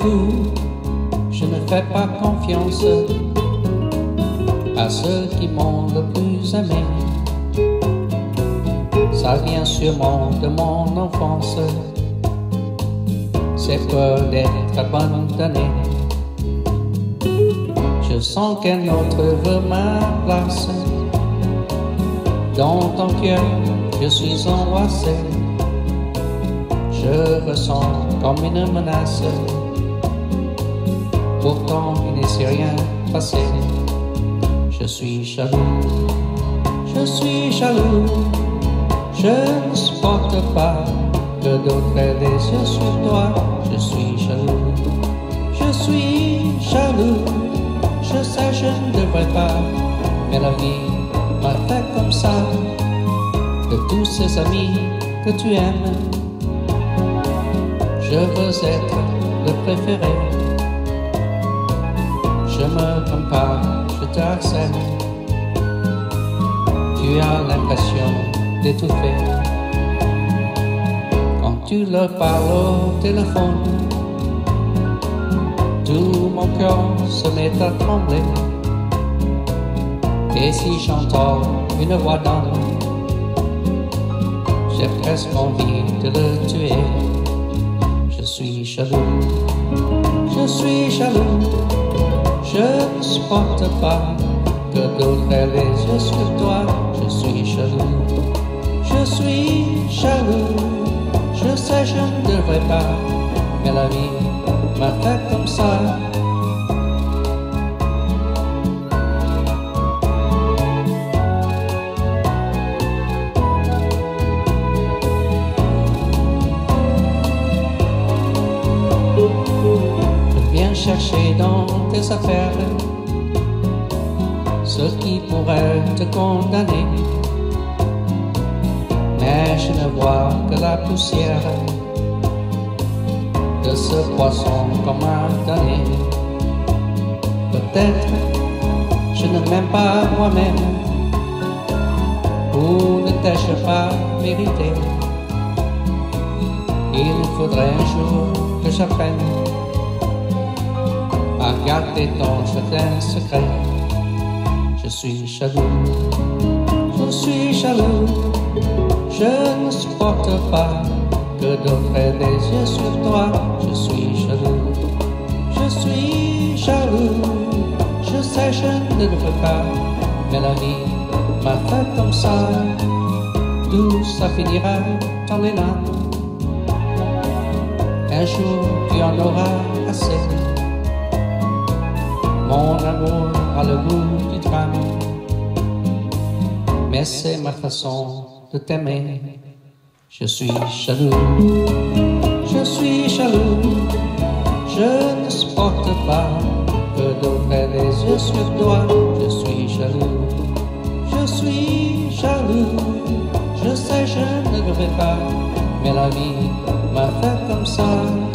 fou, je ne fais pas confiance à ceux qui m'ont le plus aimé. Ça vient sûrement de mon enfance, c'est peur d'être abandonné. Je sens qu'un autre veut ma place. Dans ton cœur, je suis embrassé. Je ressens comme une menace. Pourtant, il ne s'est rien passé. Je suis jaloux, je suis jaloux. Je ne supporte pas que d'autres aient les yeux sur toi. Je suis jaloux, je suis jaloux. Je sais, je ne devrais pas, mais la vie m'a fait comme ça. De tous ces amis que tu aimes, je veux être le préféré. Je me compare, je te harcèle. Tu as l'impression d'étouffer quand tu leur parles au téléphone. Tout mon cœur se met à trembler. Et si j'entends une voix d'homme, j'ai presque envie de le tuer. Je suis jaloux, je suis jaloux. Je ne supporte pas que d'autres aient les yeux sur toi. Je suis jaloux, je suis jaloux. Je sais, je ne devrais pas, mais la vie m'a fait comme ça. Je viens chercher dans tes affaires ce qui pourrait te condamner, mais je ne vois que la poussière de ce poisson qu'on m'a donné. Peut-être je ne m'aime pas moi-même, ou ne t'ai-je pas mérité. Il faudrait un jour que j'apprenne à garder ton jardin secret. Je suis jaloux, je suis jaloux. Je ne supporte pas que d'autres aient les yeux sur toi. Je suis jaloux, je suis jaloux. Je sais, je ne devrais pas, mais la vie m'a fait comme ça. D'où ça finira dans les larmes. Un jour tu en auras assez. Mon amour a le goût du drame, mais c'est ma façon de t'aimer. Je suis jaloux, je suis jaloux. Je ne supporte pas que d'autres aient les yeux sur toi. Je suis jaloux, je suis jaloux. Je sais, je ne devrais pas, mais la vie m'a fait comme ça.